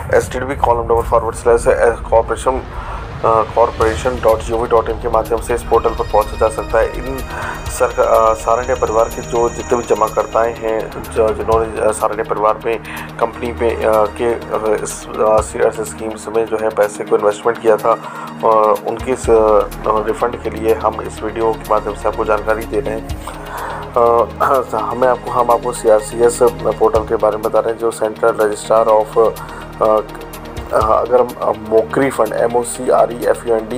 http://corporation.gov.in के माध्यम से इस पोर्टल पर पहुंचा जा सकता है। इन सारण्य परिवार के जो जितने भी जमाकर्ताएँ हैं, जिन्होंने सारण्य परिवार में कंपनी पे के इस स्कीम्स में जो है पैसे को इन्वेस्टमेंट किया था, उनके इस रिफ़ंड के लिए हम इस वीडियो के माध्यम से आपको जानकारी दे रहे हैं। हम आपको CRCS पोर्टल के बारे में बता रहे हैं, जो सेंट्रल रजिस्ट्रार ऑफ अगर मोकरी फंड MOCREFUND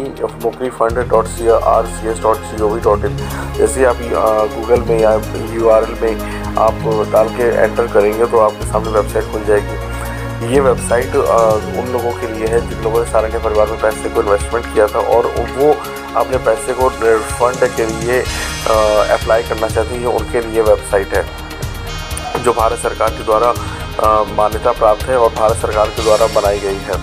mokrifund.crcs.gov.in जैसे आप गूगल में या URL में आप डाल के एंटर करेंगे तो आपके सामने वेबसाइट खुल जाएगी। ये वेबसाइट उन लोगों के लिए है जिन लोगों ने सारण्य परिवार में पैसे को इन्वेस्टमेंट किया था और वो अपने पैसे को रिफंड के लिए अप्लाई करना चाहते हैं। उनके लिए वेबसाइट है जो भारत सरकार के द्वारा मान्यता प्राप्त है और भारत सरकार के द्वारा बनाई गई है।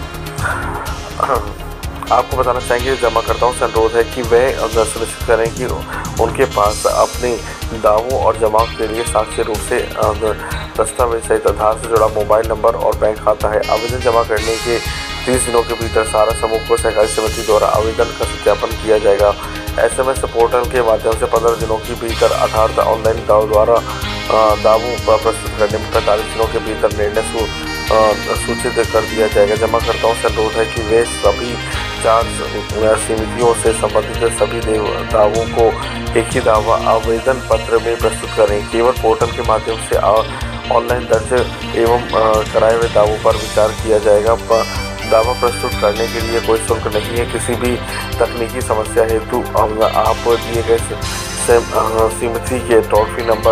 आपको बताना चाहेंगे जमाकर्ताओं से अनुरोध है कि वे सुनिश्चित करें कि उनके पास अपने दावों और जमा के लिए साक्ष्य रूप से दस्तावेज सहित आधार से जुड़ा मोबाइल नंबर और बैंक खाता है। आवेदन जमा करने के 30 दिनों के भीतर सारा समूह को सहकारी समिति द्वारा आवेदन का सत्यापन किया जाएगा। SMS पोर्टल के माध्यम से 15 दिनों के भीतर आधार ऑनलाइन द्वारा दावों प्रस्तुत करने में 45 दिनों के भीतर निर्णय सूचित कर दिया जाएगा। जमाकर्ताओं से अनुरोध है कि वे सभी 4 समितियों से संबंधित सभी दावों को एक ही दावा आवेदन पत्र में प्रस्तुत करें। केवल पोर्टल के माध्यम से ऑनलाइन दर्ज एवं कराए हुए दावों पर विचार किया जाएगा। दावा प्रस्तुत करने के लिए कोई शुल्क नहीं है। किसी भी तकनीकी समस्या हेतु आप दिए गए समिति के टोल फ्री नंबर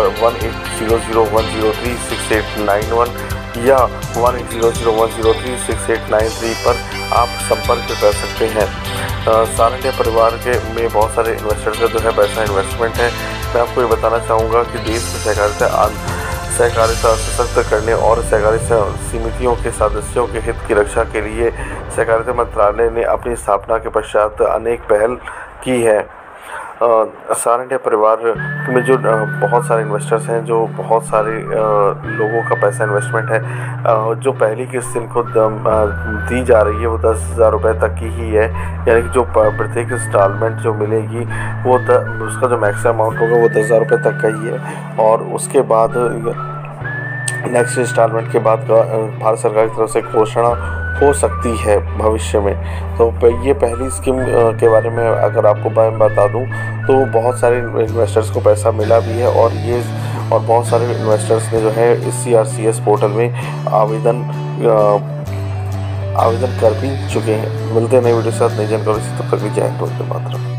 180010368891 या 180010368893 पर आप संपर्क कर सकते हैं। सारण्य परिवार में बहुत सारे इन्वेस्टर्स का जो है पैसा इन्वेस्टमेंट है। मैं आपको ये बताना चाहूँगा कि देश में सहकारिता सशक्त करने और सहकारी समितियों के सदस्यों के हित की रक्षा के लिए सहकारिता मंत्रालय ने अपनी स्थापना के पश्चात अनेक पहल की है। सारण्य परिवार में जो बहुत सारे इन्वेस्टर्स हैं, जो बहुत सारे लोगों का पैसा इन्वेस्टमेंट है, जो पहली किस्त इनको दी जा रही है वो 10,000 रुपये तक की ही है। यानी कि जो प्रत्येक इंस्टॉलमेंट जो मिलेगी वो उसका जो मैक्सिमम अमाउंट होगा वो 10,000 रुपये तक का ही है। और उसके बाद नेक्स्ट इंस्टॉलमेंट के बाद भारत सरकार की तरफ से घोषणा हो सकती है भविष्य में। तो ये पहली स्कीम के बारे में अगर आपको मैं बता दूं तो बहुत सारे इन्वेस्टर्स को पैसा मिला भी है और बहुत सारे इन्वेस्टर्स ने जो है इस CRCS पोर्टल में आवेदन कर भी चुके हैं। मिलते हैं नई वीडियो के साथ, नई जानकारी से। तब तक जय हिंद, वंदे मातरम।